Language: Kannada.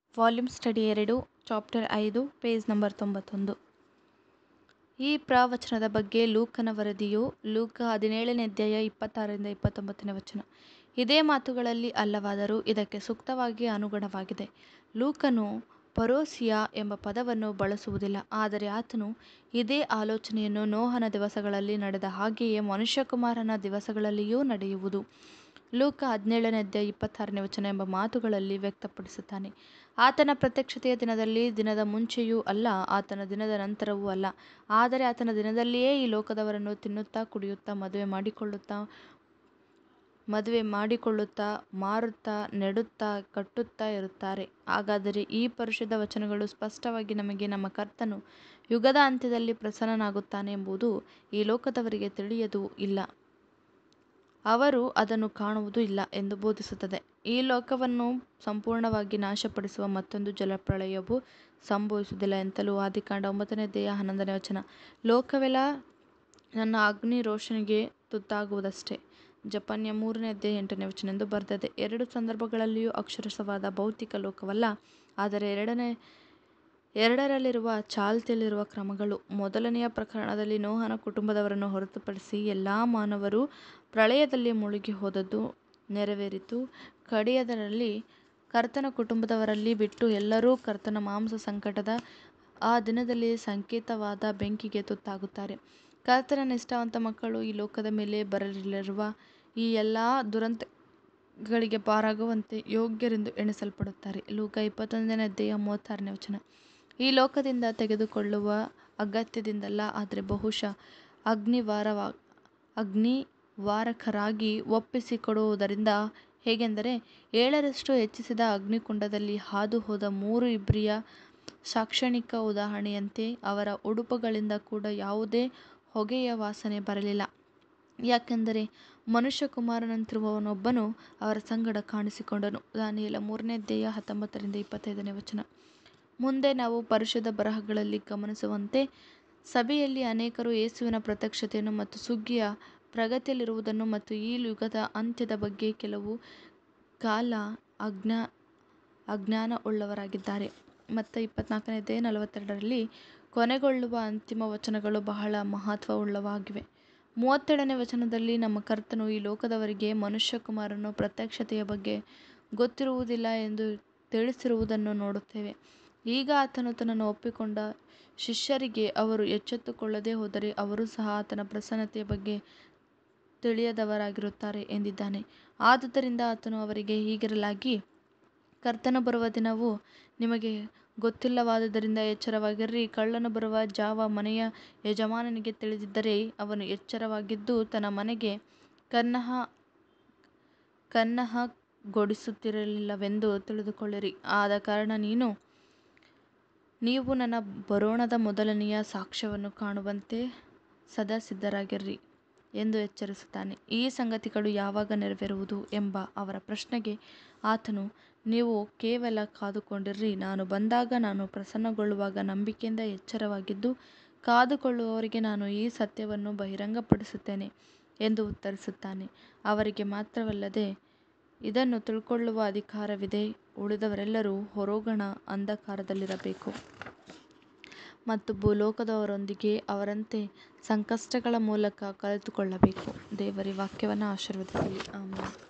Volume study 2 chapter 5 page number 91. ಈ ಪ್ರವಚನದ ಬಗ್ಗೆ ಲೂಕನ ವರದಿಯು ಲೂಕ 17ನೇ ಅಧ್ಯಾಯ 26ರಿಂದ 29ನೇ ವಚನ. ಇದೇ ಮಾತುಗಳಲ್ಲಿ ಅಲ್ಲವಾದರೂ ಇದಕ್ಕೆ ಸೂಕ್ತವಾಗಿ ಅನುಗುಣವಾಗಿದೆ. ಲೂಕನು ಪರೋಸಿಯಾ ಎಂಬ ಪದವನ್ನು ಬಳಸುವುದಿಲ್ಲ, ಆದರೆ ಆತನು ಇದೇ ಆಲೋಚನೆಯನ್ನು ನೋಹನ ದಿವಸಗಳಲ್ಲಿ ನಡೆದ ಹಾಗೆಯೇ ಮನುಷ್ಯಕುಮಾರನ ದಿವಸಗಳಲ್ಲಿಯೂ ನಡೆಯುವುದು, ಲೂಕ 17ನೇ ಅಧ್ಯಾಯ 26ನೇ ವಚನ ಎಂಬ ಮಾತುಗಳಲ್ಲಿ ವ್ಯಕ್ತಪಡಿಸುತ್ತಾನೆ. ಆತನ ಪ್ರತ್ಯಕ್ಷತೆಯ ದಿನದಲ್ಲಿ, ದಿನದ ಮುಂಚೆಯೂ ಅಲ್ಲ, ಆತನ ದಿನದ ನಂತರವೂ ಅಲ್ಲ, ಆದರೆ ಆತನ ದಿನದಲ್ಲಿಯೇ ಈ ಲೋಕದವರನ್ನು ತಿನ್ನುತ್ತಾ, ಕುಡಿಯುತ್ತಾ, ಮದುವೆ ಮಾಡಿಕೊಳ್ಳುತ್ತಾ, ಮಾರುತ್ತಾ, ನೆಡುತ್ತಾ, ಕಟ್ಟುತ್ತಾ ಇರುತ್ತಾರೆ. ಹಾಗಾದರೆ ಈ ಪರಿಶುದ್ಧ ವಚನಗಳು ಸ್ಪಷ್ಟವಾಗಿ ನಮಗೆ ನಮ್ಮ ಕರ್ತನು ಯುಗದ ಅಂತ್ಯದಲ್ಲಿ ಪ್ರಸನ್ನನಾಗುತ್ತಾನೆ ಎಂಬುದು ಈ ಲೋಕದವರಿಗೆ ತಿಳಿಯದೂ ಇಲ್ಲ, ಅವರು ಅದನ್ನು ಕಾಣುವುದೂ ಇಲ್ಲ ಎಂದು ಬೋಧಿಸುತ್ತದೆ. ಈ ಲೋಕವನ್ನು ಸಂಪೂರ್ಣವಾಗಿ ನಾಶಪಡಿಸುವ ಮತ್ತೊಂದು ಜಲಪ್ರಳಯವು ಸಂಭವಿಸುವುದಿಲ್ಲ ಎಂತಲೂ ಆದಿಕಾಂಡ 9ನೇ ಅಧ್ಯಾಯ 11ನೇ ವಚನ. ಲೋಕವೆಲ್ಲ ನನ್ನ ಅಗ್ನಿ ರೋಷನಿಗೆ ತುತ್ತಾಗುವುದಷ್ಟೇ, ಜಫನ್ಯ 3ನೇ ಅಧ್ಯಾಯ 8ನೇ ವಚನ ಎಂದು ಬರೆದಿದೆ. ಎರಡು ಸಂದರ್ಭಗಳಲ್ಲಿಯೂ ಅಕ್ಷರಶಃವಾದ ಭೌತಿಕ ಲೋಕವಲ್ಲ, ಆದರೆ ಎರಡರಲ್ಲಿರುವ ಚಾಲ್ತಿಯಲ್ಲಿರುವ ಕ್ರಮಗಳು. ಮೊದಲನೆಯ ಪ್ರಕರಣದಲ್ಲಿ ನೋಹನ ಕುಟುಂಬದವರನ್ನು ಹೊರತುಪಡಿಸಿ ಎಲ್ಲ ಮಾನವರು ಪ್ರಳಯದಲ್ಲಿ ಮುಳುಗಿ ಹೋದದ್ದು ನೆರವೇರಿತು. ಕಡೆಯದರಲ್ಲಿ ಕರ್ತನ ಕುಟುಂಬದವರಲ್ಲಿ ಬಿಟ್ಟು ಎಲ್ಲರೂ ಕರ್ತನ ಮಾಂಸ ಸಂಕಟದ ಆ ದಿನದಲ್ಲಿ ಸಂಕೇತವಾದ ಬೆಂಕಿಗೆ ತುತ್ತಾಗುತ್ತಾರೆ. ಕರ್ತನ ನಿಷ್ಠಾವಂತ ಮಕ್ಕಳು ಈ ಲೋಕದ ಮೇಲೆ ಬರಲಿರುವ ಈ ಎಲ್ಲ ದುರಂತಗಳಿಗೆ ಪಾರಾಗುವಂತೆ ಯೋಗ್ಯರೆಂದು ಎಣಿಸಲ್ಪಡುತ್ತಾರೆ. ಲೂಕ 21ನೇ ಅಧ್ಯಾಯ 36ನೇ ವಚನ. ಈ ಲೋಕದಿಂದ ತೆಗೆದುಕೊಳ್ಳುವ ಅಗತ್ಯದಿಂದಲ್ಲ, ಆದರೆ ಬಹುಶಃ ಅಗ್ನಿವಾರಕರಾಗಿ ಒಪ್ಪಿಸಿಕೊಡುವುದರಿಂದ. ಹೇಗೆಂದರೆ, 7ರಷ್ಟು ಹೆಚ್ಚಿಸಿದ ಅಗ್ನಿಕುಂಡದಲ್ಲಿ ಹಾದು ಹೋದ 3 ಇಬ್ರಿಯ ಶೈಕ್ಷಣಿಕ ಉದಾಹರಣೆಯಂತೆ ಅವರ ಉಡುಪುಗಳಿಂದ ಕೂಡ ಯಾವುದೇ ಹೊಗೆಯ ವಾಸನೆ ಬರಲಿಲ್ಲ, ಯಾಕೆಂದರೆ ಮನುಷ್ಯಕುಮಾರನಂತಿರುವವನೊಬ್ಬನು ಅವರ ಸಂಗಡ ಕಾಣಿಸಿಕೊಂಡನು. ದಾನಿಯೇಲ 3ನೇ ಅಧ್ಯಾಯ 19ರಿಂದ 25ನೇ ವಚನ. ಮುಂದೆ ನಾವು ಪರಿಶುದ್ಧ ಬರಹಗಳಲ್ಲಿ ಗಮನಿಸುವಂತೆ ಸಭೆಯಲ್ಲಿ ಅನೇಕರು ಯೇಸುವಿನ ಪ್ರತ್ಯಕ್ಷತೆಯನ್ನು ಮತ್ತು ಸುಗ್ಗಿಯ ಪ್ರಗತಿಯಲ್ಲಿರುವುದನ್ನು ಮತ್ತು ಈ ಯುಗದ ಅಂತ್ಯದ ಬಗ್ಗೆ ಕೆಲವು ಕಾಲ ಅಜ್ಞಾನವುಳ್ಳವರಾಗಿದ್ದಾರೆ. ಮತ್ತಾಯ 24ನೇ ಅಧ್ಯಾಯ 42ರಲ್ಲಿ ಕೊನೆಗೊಳ್ಳುವ ಅಂತಿಮ ವಚನಗಳು ಬಹಳ ಮಹತ್ವವುಳ್ಳವಾಗಿವೆ. 37ನೇ ವಚನದಲ್ಲಿ ನಮ್ಮ ಕರ್ತನು ಈ ಲೋಕದವರಿಗೆ ಮನುಷ್ಯಕುಮಾರನ ಪ್ರತ್ಯಕ್ಷತೆಯ ಬಗ್ಗೆ ಗೊತ್ತಿರುವುದಿಲ್ಲ ಎಂದು ತಿಳಿಸಿರುವುದನ್ನು ನೋಡುತ್ತೇವೆ. ಈಗ ಆತನು ತನ್ನನ್ನು ಒಪ್ಪಿಕೊಂಡ ಶಿಷ್ಯರಿಗೆ ಅವರು ಎಚ್ಚೆತ್ತುಕೊಳ್ಳದೆ ಹೋದರೆ ಅವರೂ ಸಹ ಆತನ ಪ್ರಸನ್ನತೆಯ ಬಗ್ಗೆ ತಿಳಿಯದವರಾಗಿರುತ್ತಾರೆ ಎಂದಿದ್ದಾನೆ. ಆದುದರಿಂದ ಆತನು ಅವರಿಗೆ ಹೀಗಿರಲಾಗಿ, ಕರ್ತನು ಬರುವ ದಿನವು ನಿಮಗೆ ಗೊತ್ತಿಲ್ಲವಾದುದರಿಂದ ಎಚ್ಚರವಾಗಿರಿ. ಕಳ್ಳನು ಬರುವ ಜಾವ ಮನೆಯ ಯಜಮಾನನಿಗೆ ತಿಳಿದಿದ್ದರೆ ಅವನು ಎಚ್ಚರವಾಗಿದ್ದು ತನ್ನ ಮನೆಗೆ ಕನ್ನಹಗೊಡಿಸುತ್ತಿರಲಿಲ್ಲವೆಂದು ತಿಳಿದುಕೊಳ್ಳಿರಿ. ಆದ ಕಾರಣ ನೀವು ನನ್ನ ಬರೋಣದ ಮೊದಲನೆಯ ಸಾಕ್ಷ್ಯವನ್ನು ಕಾಣುವಂತೆ ಸದಾ ಸಿದ್ಧರಾಗಿರಿ ಎಂದು ಎಚ್ಚರಿಸುತ್ತಾನೆ. ಈ ಸಂಗತಿಗಳು ಯಾವಾಗ ನೆರವೇರುವುದು ಎಂಬ ಅವರ ಪ್ರಶ್ನೆಗೆ ಆತನು, ನೀವು ಕೇವಲ ಕಾದುಕೊಂಡಿರಿ. ನಾನು ಬಂದಾಗ, ನಾನು ಪ್ರಸನ್ನಗೊಳ್ಳುವಾಗ ನಂಬಿಕೆಯಿಂದ ಎಚ್ಚರವಾಗಿದ್ದು ಕಾದುಕೊಳ್ಳುವವರಿಗೆ ನಾನು ಈ ಸತ್ಯವನ್ನು ಬಹಿರಂಗಪಡಿಸುತ್ತೇನೆ ಎಂದು ಉತ್ತರಿಸುತ್ತಾನೆ. ಅವರಿಗೆ ಮಾತ್ರವಲ್ಲದೆ ಇದನ್ನು ತಿಳುಕೊಳ್ಳುವ ಅಧಿಕಾರವಿದೆ. ಉಳಿದವರೆಲ್ಲರೂ ಹೊರಗಣ ಅಂಧಕಾರದಲ್ಲಿರಬೇಕು ಮತ್ತು ಭೂಲೋಕದವರೊಂದಿಗೆ ಅವರಂತೆ ಸಂಕಷ್ಟಗಳ ಮೂಲಕ ಕಲಿತುಕೊಳ್ಳಬೇಕು. ದೇವರ ವಾಕ್ಯವನ್ನು ಆಶೀರ್ವದಿಸಲಿ. ಆಮೆನ್.